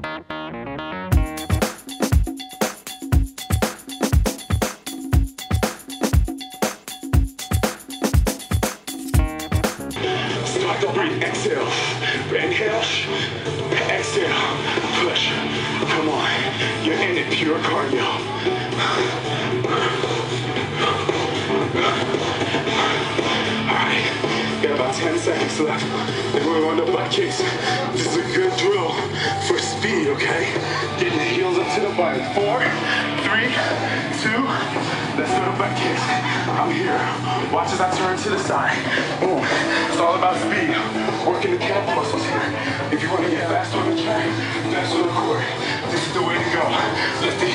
Start to breathe. Exhale. Inhale. Exhale. Push. Come on. You're in it. Pure cardio. Alright. Got about 10 seconds left. Then we're on the butt kicks. This is a good drill for speed, okay? Getting the heels up to the body. 4, 3, 2. Let's do the butt kicks. I'm here. Watch as I turn to the side. Boom. It's all about speed. Working the calf muscles here. If you want to get faster on the track, faster on the court, this is the way to go. Lift the